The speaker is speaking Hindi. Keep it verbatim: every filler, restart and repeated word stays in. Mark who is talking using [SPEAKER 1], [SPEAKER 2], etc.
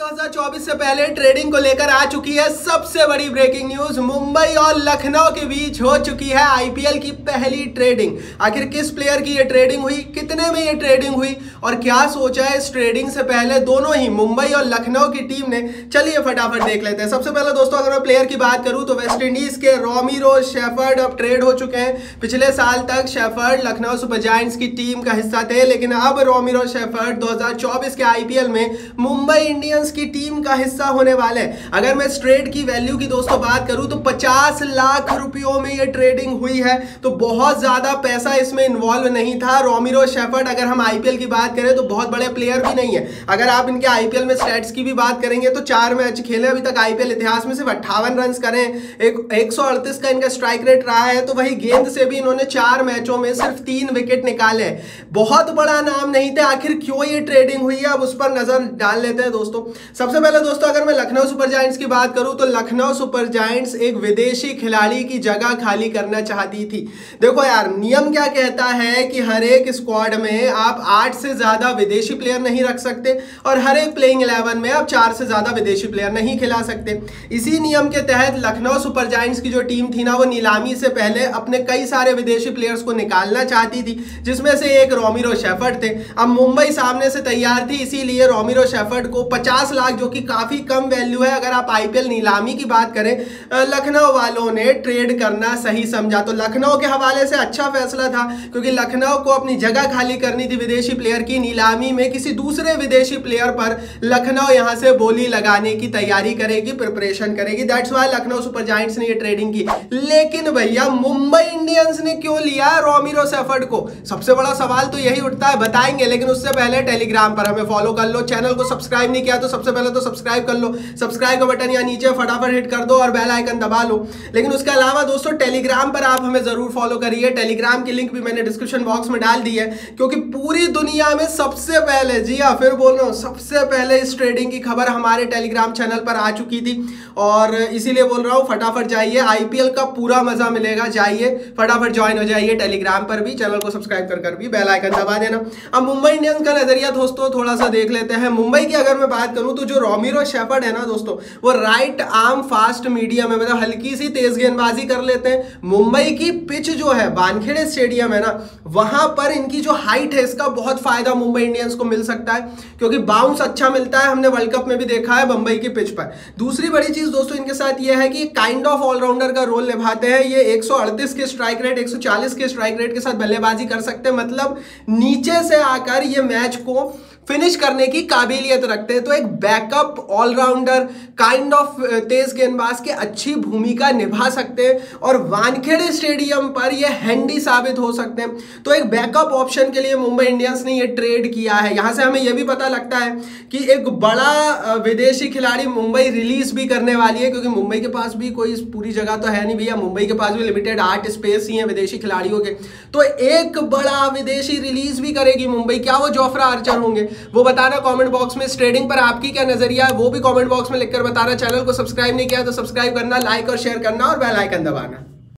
[SPEAKER 1] दो हज़ार चौबीस से पहले ट्रेडिंग को लेकर आ चुकी है सबसे बड़ी ब्रेकिंग न्यूज। मुंबई और लखनऊ के बीच हो चुकी है आईपीएल की पहली ट्रेडिंग। आखिर किस प्लेयर की ये ट्रेडिंग हुई, कितने में ये ट्रेडिंग हुई और क्या सोचा है इस ट्रेडिंग से पहले दोनों ही मुंबई और लखनऊ की टीम ने, चलिए फटाफट देख लेते हैं। सबसे पहले दोस्तों अगर मैं प्लेयर की बात करूं तो वेस्ट इंडीज के रोमिरो शेफर्ड अब ट्रेड हो चुके हैं। पिछले साल तक शेफर्ड लखनऊ सुपर जायंट्स की टीम का हिस्सा थे, लेकिन अब रोमिरो शेफर्ड दो हज़ार चौबीस के आईपीएल में मुंबई इंडियंस की टीम का हिस्सा होने वाले। अगर मैं इस ट्रेड की वैल्यू की दोस्तों बात करूं तो पचास लाख रुपयों में ये ट्रेडिंग हुई है, तो बहुत ज्यादा पैसा इसमें इन्वॉल्व नहीं था। रोमिरो शेफर्ड अगर हम आईपीएल की बात करें तो बहुत बड़े प्लेयर भी नहीं है। अगर आप इनके आईपीएल में स्टैट्स की भी बात करेंगे तो चार मैच खेले अभी तक आईपीएल इतिहास में, सिर्फ अट्ठावन रन करें, एक एक सौ अड़तीस का इनका स्ट्राइक रेट रहा है। तो वही गेंद से भी इन्होंने चार मैचों में सिर्फ तीन विकेट निकाले। बहुत बड़ा नाम नहीं थे। आखिर क्यों ये ट्रेडिंग हुई है, अब उस पर नजर डाल लेते हैं दोस्तों। सबसे पहले दोस्तों अगर मैं लखनऊ सुपर जायंट्स की बात करूं तो लखनऊ सुपर जायंट्स एक विदेशी खिलाड़ी की जगह खाली करना चाहती थी। देखो यार, नियम क्या कहता है कि हर एक स्क्वाड में आप आठ से ज्यादा विदेशी प्लेयर नहीं रख सकते और हर एक प्लेइंग इलेवन में आप चार से ज्यादा विदेशी प्लेयर नहीं खिला सकते। इसी नियम के तहत लखनऊ सुपर जायंट्स की जो टीम थी ना, वो नीलामी से पहले अपने कई सारे विदेशी प्लेयर्स को निकालना चाहती थी, जिसमें से एक रोमिरो शेफर्ड थे। अब मुंबई सामने से तैयार थी, इसीलिए रोमिरो शेफर्ड को पचास लाख, जो कि काफी कम वैल्यू है अगर आप आईपीएल नीलामी की बात करें, लखनऊ वालों ने ट्रेड करना सही समझा। तो लखनऊ के हवाले से अच्छा फैसला था, क्योंकि लखनऊ को अपनी जगह खाली करनी थी विदेशी प्लेयर की। नीलामी में किसी दूसरे विदेशी प्लेयर पर लखनऊ यहां से बोली लगाने की तैयारी करेगी, प्रिपरेशन करेगी। That's why Lucknow Super Giants ने ये ट्रेडिंग की। लेकिन भैया मुंबई इंडियंस ने क्यों लिया रोमिरो शेफर्ड को? सबसे बड़ा सवाल तो यही उठता है, बताएंगे। लेकिन उससे पहले टेलीग्राम पर हमें फॉलो कर लो, चैनल को सब्सक्राइब नहीं किया तो सबसे पहले तो सब्सक्राइब कर लो, सब्सक्राइब का बटन यहाँ नीचे फटाफट हिट कर दो और बेल आइकन दबा लो। लेकिन उसके अलावा दोस्तों टेलीग्राम पर आप हमें जरूर फॉलो करिए। टेलीग्राम की लिंक भी मैंने डिस्क्रिप्शन बॉक्स में डाल दी है, क्योंकि पूरी दुनिया में सबसे पहले, जी हाँ फिर बोल रहा हूँ, सबसे पहले इस ट्रेडिंग की खबर हमारे टेलीग्राम चैनल पर आ चुकी थी और इसीलिए बोल रहा हूँ फटाफट जाइए, आईपीएल का पूरा मजा मिलेगा। जाइए फटाफट ज्वाइन हो जाइए टेलीग्राम पर भी, चैनल को सब्सक्राइब कर कर भी बेल आइकन दबा देना। अब मुंबई इंडियंस का नजरिया दोस्तों थोड़ा सा देख लेते हैं। मुंबई की अगर मैं बात करूं तो जो रोमिरो शेफर्ड है ना दोस्तों, वो राइट आर्म फास्ट मीडियम है, मतलब हल्की सी तेज गेंदबाजी कर लेते हैं। मुंबई की पिच जो है वानखेड़े स्टेडियम है ना, वहां पर इनकी जो हाइट है इसका बहुत फायदा मुंबई इंडियंस को मिल सकता है, क्योंकि बाउंस अच्छा मिलता है। हमने वर्ल्ड कप में भी देखा है मुंबई की पिच पर। दूसरी बड़ी चीज दोस्तों इनके साथ यह है कि काइंड ऑफ ऑलराउंडर का रोल निभाते हैं। ये एक सौ अड़तीस के स्ट्राइक रेट, एक सौ चालीस के स्ट्राइक रेट के साथ बल्लेबाजी कर सकते हैं, मतलब नीचे से आकर ये मैच को फिनिश करने की काबिलियत रखते हैं। तो एक बैकअप ऑलराउंडर, काइंड ऑफ तेज गेंदबाज के अच्छी भूमिका निभा सकते हैं और वानखेड़े स्टेडियम पर ये हैंडी साबित हो सकते हैं। तो एक बैकअप ऑप्शन के लिए मुंबई इंडियंस ने ये ट्रेड किया है। यहां से हमें यह भी पता लगता है कि एक बड़ा विदेशी खिलाड़ी मुंबई रिलीज भी करने वाली है, क्योंकि मुंबई के पास भी कोई पूरी जगह तो है नहीं भैया, मुंबई के पास भी लिमिटेड आठ स्पेस ही है विदेशी खिलाड़ियों के। तो एक बड़ा विदेशी रिलीज भी करेगी मुंबई। क्या वो जोफ्रा आर्चर होंगे? वो बताना कमेंट बॉक्स में। इस ट्रेडिंग पर आपकी क्या नजरिया है वो भी कमेंट बॉक्स में लिखकर बताना। चैनल को सब्सक्राइब नहीं किया तो सब्सक्राइब करना, लाइक और शेयर करना और बेल आइकन दबाना।